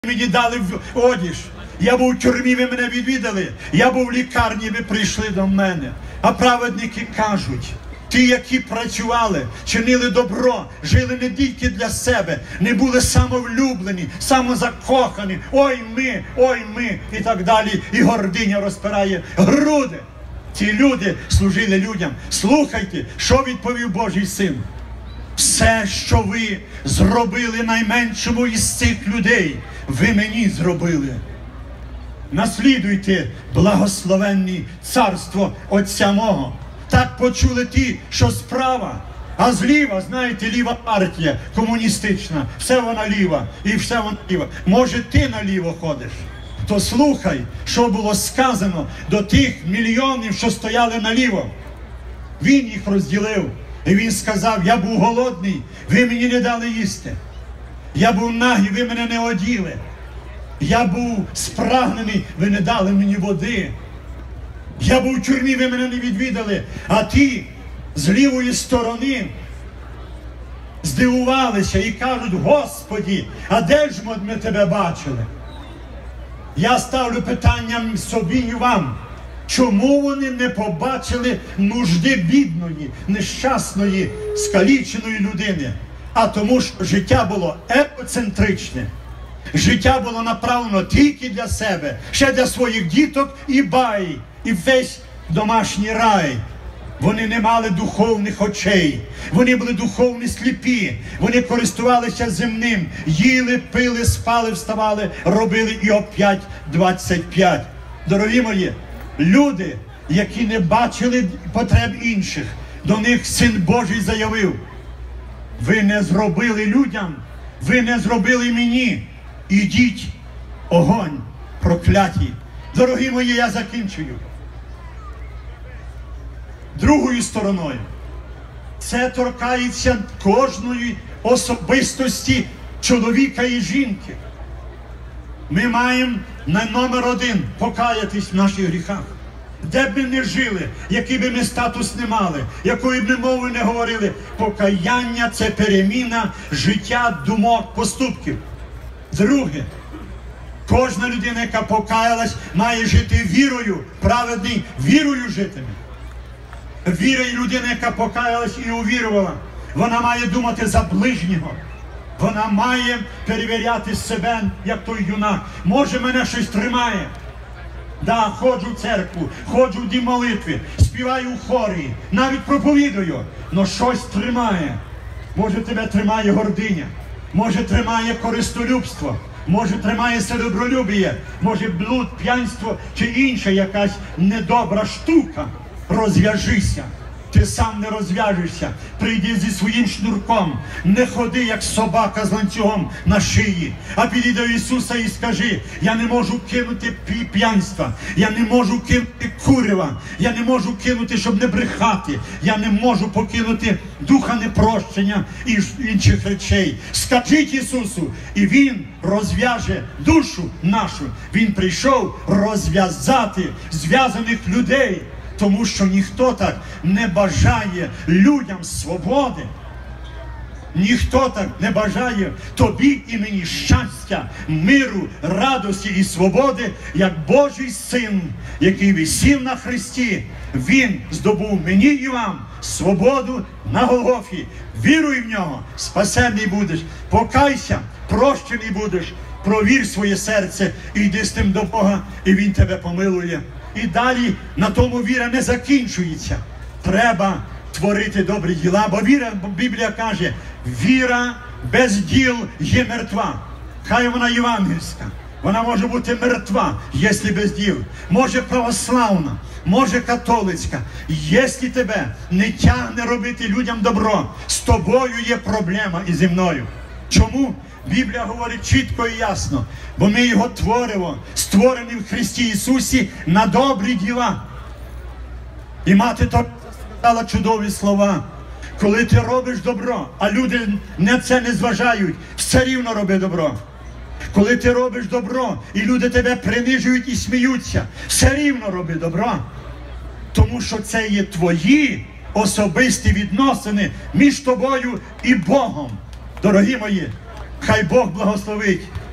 Мені дали одіж. Я був у тюрмі, ви мене відвідали. Я був в лікарні, ви прийшли до мене. А праведники кажуть, ті, які працювали, чинили добро, жили не тільки для себе, не були самовлюблені, самозакохані. Ой ми, і так далі. І гординя розпирає груди. Ці люди служили людям. Слухайте, що відповів Божий Син. Все, що ви зробили найменшому із цих людей, ви мені зробили. Наслідуйте благословенні царство Отця мого. Так почули ті, що справа, а зліва, знаєте, ліва партія комуністична. Все вона ліва і все вона ліва. Може, ти наліво ходиш? То слухай, що було сказано до тих мільйонів, що стояли наліво. Він їх розділив. І він сказав, я був голодний, ви мені не дали їсти. Я був нагий, ви мене не оділи. Я був спрагнений, ви не дали мені води. Я був в тюрмі, ви мене не відвідали. А ті з лівої сторони здивувалися і кажуть, Господі, а де ж ми тебе бачили? Я ставлю питання собі і вам. Чому вони не побачили нужди бідної, нещасної, скаліченої людини? А тому що життя було егоцентричне. Життя було направлено тільки для себе, ще для своїх діток і бай, і весь домашній рай. Вони не мали духовних очей, вони були духовні сліпі, вони користувалися земним, їли, пили, спали, вставали, робили і опять 25. Дорогі мої, люди, які не бачили потреб інших, до них Син Божий заявив, ви не зробили людям, ви не зробили мені, ідіть, огонь проклятій. Дорогі мої, я закінчую. Другою стороною, це торкається кожної особистості чоловіка і жінки. Ми маємо на номер один покаятись в наших гріхах. Де б ми не жили, який би ми статус не мали, якою б ми мовою не говорили, покаяння – це переміна життя, думок, поступків. Друге, кожна людина, яка покаялась, має жити вірою, праведний, вірою житиме. Віра і людина, яка покаялась і увірувала, вона має думати за ближнього. Вона має перевіряти себе, як той юнак. Може, мене щось тримає. Да, ходжу в церкву, ходжу в дім молитви, співаю в хорі, навіть проповідую, но щось тримає. Може, тебе тримає гординя, може, тримає користолюбство, може, тримає серебролюбіє, може, блуд, п'янство чи інша якась недобра штука. Розв'яжися. Ти сам не розв'яжешся. Прийди зі своїм шнурком. Не ходи, як собака з ланцюгом на шиї. А підійди до Ісуса і скажи, я не можу кинути п'янства. Я не можу кинути курива. Я не можу кинути, щоб не брехати. Я не можу покинути духа непрощення і інших речей. Скажіть Ісусу, і Він розв'яже душу нашу. Він прийшов розв'язати зв'язаних людей. Тому що ніхто так не бажає людям свободи. Ніхто так не бажає тобі і мені щастя, миру, радості і свободи, як Божий Син, який висів на хресті. Він здобув мені і вам свободу на Голгофі. Віруй в нього, спасений будеш. Покайся, прощений будеш. Провір своє серце і йди з тим до Бога, і Він тебе помилує. І далі на тому віра не закінчується. Треба творити добрі діла, бо віра, Біблія каже, віра без діл є мертва. Хай вона євангельська. Вона може бути мертва, якщо без діл. Може православна, може католицька. Якщо тебе не тягне робити людям добро, з тобою є проблема і зі мною. Чому? Біблія говорить чітко і ясно, бо ми його творимо, створені в Христі Ісусі на добрі діла. І мати то сказала чудові слова. Коли ти робиш добро, а люди на це не зважають, все рівно роби добро. Коли ти робиш добро, і люди тебе принижують і сміються, все рівно роби добро. Тому що це є твої особисті відносини між тобою і Богом. Дорогі мої, хай Бог благословить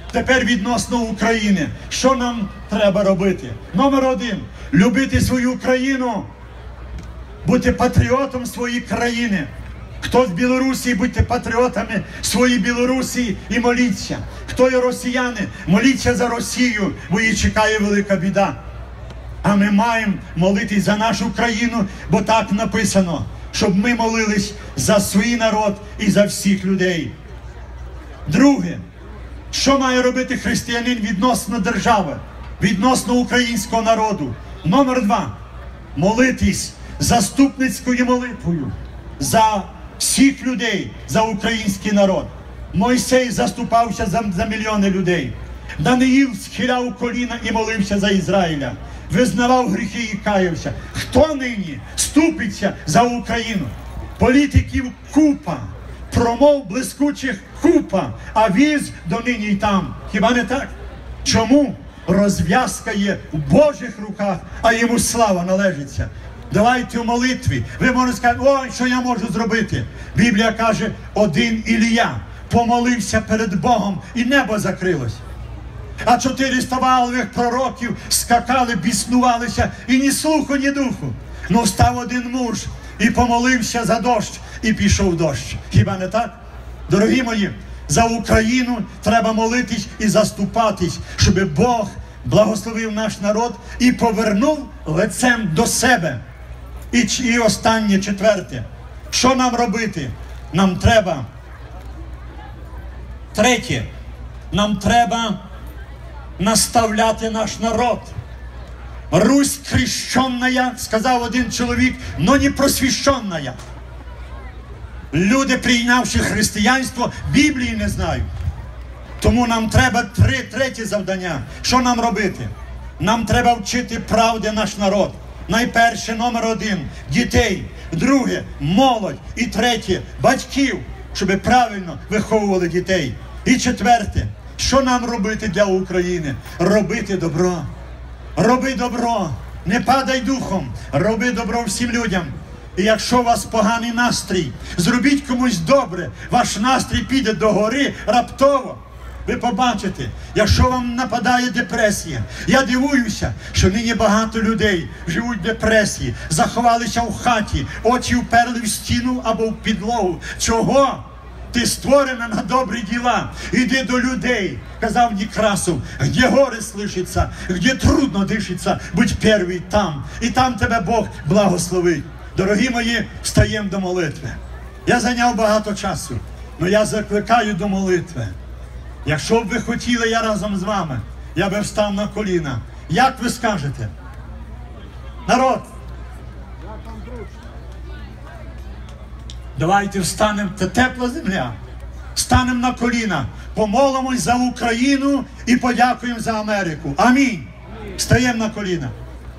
тепер відносно України. Що нам треба робити? Номер 1. Любити свою країну. Бути патріотом своєї країни. Хто з Білорусі, будьте патріотами своєї Білорусі і моліться. Хто є росіяни, моліться за Росію, бо її чекає велика біда. А ми маємо молитись за нашу країну, бо так написано, щоб ми молились за свій народ і за всіх людей. Друге, що має робити християнин відносно держави, відносно українського народу? Номер 2. Молитись заступницькою молитвою за всіх людей, за український народ. Мойсей заступався за мільйони людей. Даниїл схиляв коліна і молився за Ізраїля. Визнавав гріхи і каявся. Хто нині ступиться за Україну? Політиків купа, промов блискучих купа, а віз донині й там. Хіба не так? Чому? Розв'язка є в Божих руках, а йому слава належиться. Давайте в молитві. Ви можете сказати, ой, що я можу зробити? Біблія каже, один Ілія помолився перед Богом і небо закрилось. А 400 Ваалових пророків скакали, біснувалися і ні слуху, ні духу. Ну став один муж і помолився за дощ, і пішов дощ. Хіба не так? Дорогі мої, за Україну треба молитись і заступатись, щоб Бог благословив наш народ і повернув лицем до себе. І останнє, 4. Що нам робити? Нам треба. 3. Нам треба наставляти наш народ. Русь крещенная, сказав один чоловік, но не просвіщенная. Люди, прийнявши християнство, Біблії не знають. Тому нам треба третє завдання. Що нам робити? Нам треба вчити правди наш народ. Найперше, номер 1 – дітей. Друге – молодь. І третє – батьків, щоб правильно виховували дітей. І 4. Що нам робити для України? Робити добро. Роби добро. Не падай духом. Роби добро всім людям. І якщо у вас поганий настрій, зробіть комусь добре. Ваш настрій піде догори раптово. Ви побачите, якщо вам нападає депресія. Я дивуюся, що нині багато людей живуть в депресії, заховалися в хаті, очі вперли в стіну або в підлогу. Чого? Ти створена на добрі діла. Іди до людей, казав Некрасов, де горе слышиться, де трудно дишиться, будь перший там. І там тебе Бог благословить. Дорогі мої, встаємо до молитви. Я зайняв багато часу, але я закликаю до молитви. Якщо б ви хотіли, я разом з вами, я би встав на коліна. Як ви скажете? Народ, давайте встанемо, це тепла земля. Станемо на коліна, помолимось за Україну і подякуємо за Америку. Амінь. Стаємо на коліна.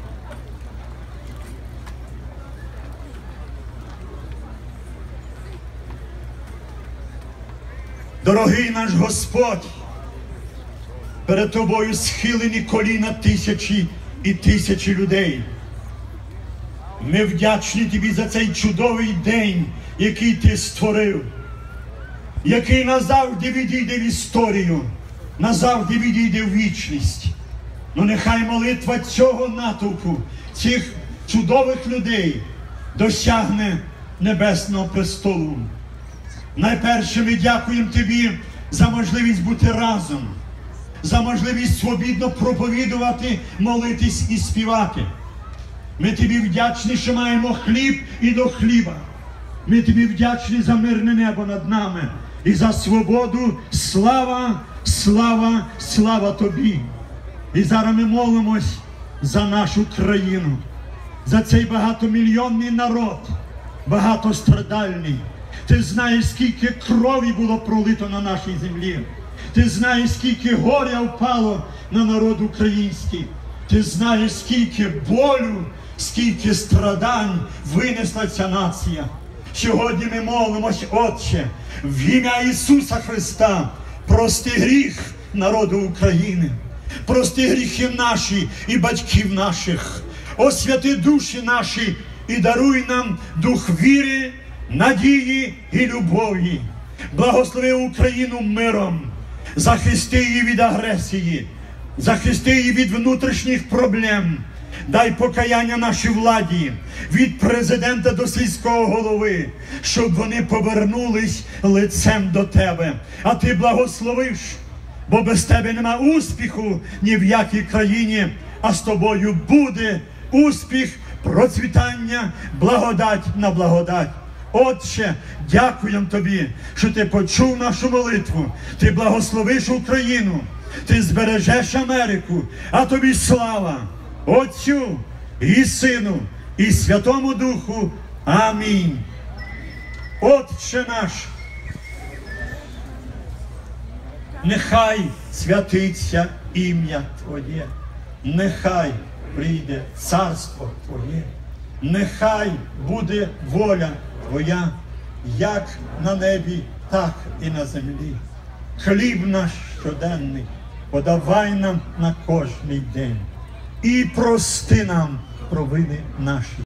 Дорогий наш Господь, перед Тобою схилені коліна тисячі і тисячі людей. Ми вдячні Тобі за цей чудовий день, який Ти створив, який назавжди відійде в історію, назавжди відійде в вічність. Ну нехай молитва цього натовпу, цих чудових людей досягне небесного престолу. Найперше ми дякуємо Тобі за можливість бути разом, за можливість свобідно проповідувати, молитись і співати. Ми Тобі вдячні, що маємо хліб і до хліба. Ми Тобі вдячні за мирне небо над нами і за свободу. Слава, слава, слава Тобі. І зараз ми молимось за нашу країну, за цей багатомільйонний народ, багатострадальний. Ти знаєш, скільки крові було пролито на нашій землі. Ти знаєш, скільки горя впало на народ український. Ти знаєш, скільки болю, скільки страдань винесла ця нація. Сьогодні ми молимось, Отче, в ім'я Ісуса Христа, прости гріх народу України. Прости гріхи наші і батьків наших. Освяти душі наші і даруй нам дух віри, надії і любові. Благослови Україну миром. Захисти її від агресії, захисти її від внутрішніх проблем. Дай покаяння нашій владі, від президента до сільського голови, щоб вони повернулись лицем до тебе. А ти благословиш, бо без тебе нема успіху ні в якій країні, а з тобою буде успіх, процвітання, благодать на благодать. Отче, дякуємо тобі, що ти почув нашу молитву, ти благословиш Україну, ти збережеш Америку, а тобі слава Отцю і Сину і Святому Духу. Амінь. Отче наш, нехай святиться ім'я Твоє, нехай прийде царство Твоє, нехай буде воля Твоя, як на небі, так і на землі. Хліб наш щоденний подавай нам на кожний день і прости нам провини наші,